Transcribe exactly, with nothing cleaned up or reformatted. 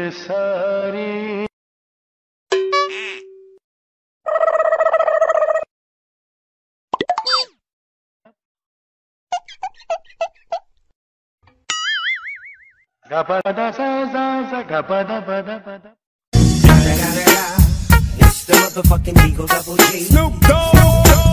सारी Gapada sa sa sa gapada pada pada. It's the motherfucking Eagle Double G. Snoop Dogg.